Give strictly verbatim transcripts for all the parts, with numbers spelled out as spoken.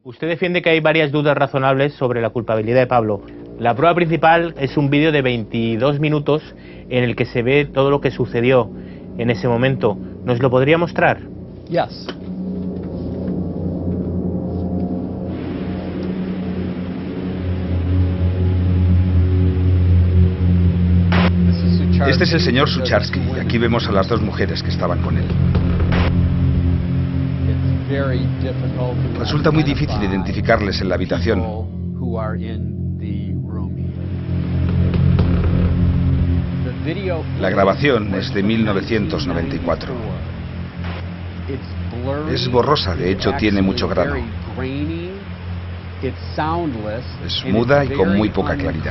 Usted defiende que hay varias dudas razonables sobre la culpabilidad de Pablo. La prueba principal es un vídeo de veintidós minutos en el que se ve todo lo que sucedió en ese momento. ¿Nos lo podría mostrar? Yes. Este es el señor Sucharsky, y aquí vemos a las dos mujeres que estaban con él. Resulta muy difícil identificarles en la habitación. La grabación es de mil novecientos noventa y cuatro. Es borrosa, de hecho tiene mucho grano. Es muda y con muy poca claridad.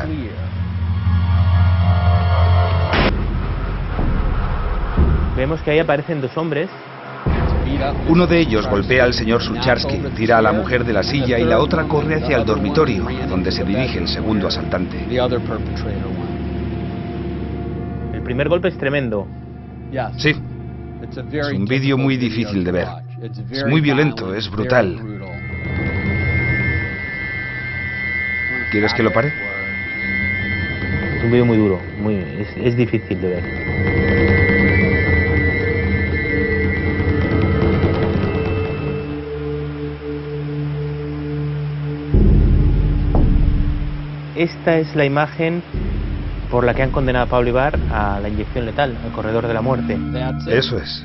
Vemos que ahí aparecen dos hombres. Uno de ellos golpea al señor Sucharsky, tira a la mujer de la silla y la otra corre hacia el dormitorio, donde se dirige el segundo asaltante. El primer golpe es tremendo. Sí, es un vídeo muy difícil de ver. Es muy violento, es brutal. ¿Quieres que lo pare? Es un vídeo muy duro, muy, es, es difícil de ver. Esta es la imagen por la que han condenado a Pablo Ibar a la inyección letal, al corredor de la muerte. Eso es.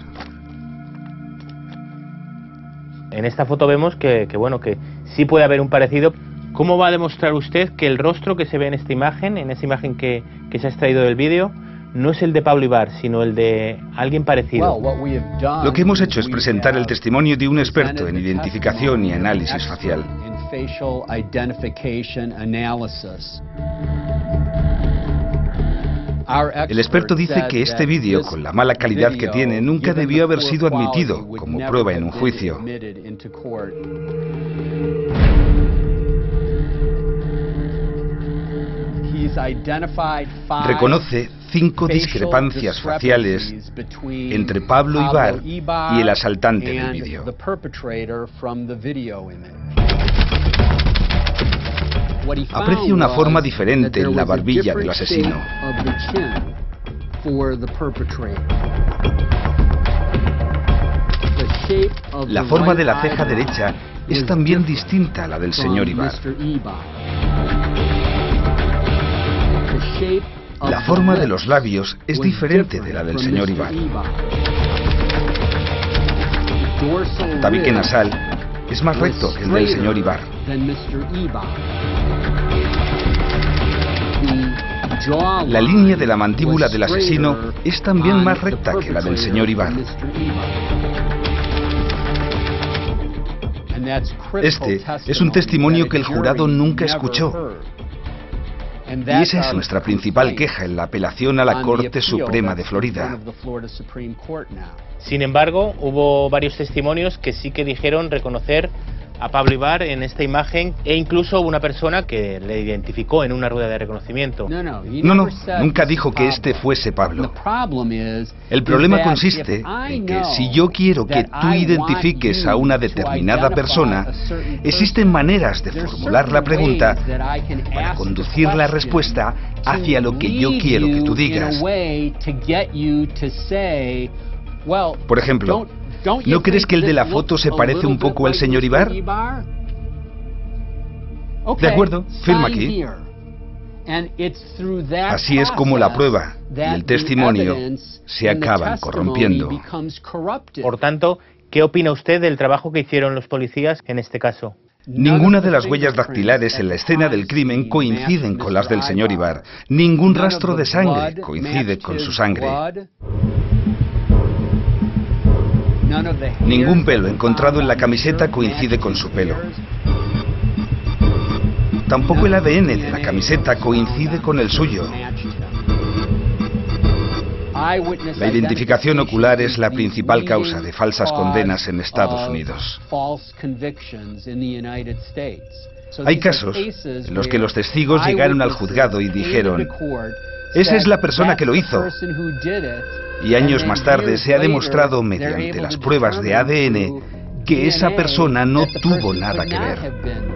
En esta foto vemos que, que, bueno, que sí puede haber un parecido. ¿Cómo va a demostrar usted que el rostro que se ve en esta imagen, en esa imagen que, que se ha extraído del vídeo, no es el de Pablo Ibar, sino el de alguien parecido? Lo que hemos hecho es presentar el testimonio de un experto en identificación y análisis facial. El experto dice que este vídeo, con la mala calidad que tiene, nunca debió haber sido admitido como prueba en un juicio. Reconoce cinco discrepancias faciales entre Pablo Ibar y el asaltante del vídeo. Aprecia una forma diferente en la barbilla del asesino. La forma de la ceja derecha es también distinta a la del señor Ibar. La forma de los labios es diferente de la del señor Ibar. El tabique nasal es más recto que el del señor Ibar. La línea de la mandíbula del asesino es también más recta que la del señor Ibar. Este es un testimonio que el jurado nunca escuchó. Y esa es nuestra principal queja en la apelación a la Corte Suprema de Florida. Sin embargo, hubo varios testimonios que sí que dijeron reconocer a Pablo Ibar en esta imagen, e incluso una persona que le identificó en una rueda de reconocimiento. No, no, nunca dijo que este fuese Pablo. El problema consiste en que si yo quiero que tú identifiques a una determinada persona, existen maneras de formular la pregunta para conducir la respuesta hacia lo que yo quiero que tú digas. Por ejemplo, ¿no crees que el de la foto se parece un poco al señor Ibar? De acuerdo, firma aquí. Así es como la prueba y el testimonio se acaban corrompiendo. Por tanto, ¿qué opina usted del trabajo que hicieron los policías en este caso? Ninguna de las huellas dactilares en la escena del crimen coinciden con las del señor Ibar. Ningún rastro de sangre coincide con su sangre. Ningún pelo encontrado en la camiseta coincide con su pelo. Tampoco el A D N de la camiseta coincide con el suyo. La identificación ocular es la principal causa de falsas condenas en Estados Unidos. Hay casos en los que los testigos llegaron al juzgado y dijeron: esa es la persona que lo hizo. Y años más tarde se ha demostrado mediante las pruebas de A D N que esa persona no tuvo nada que ver.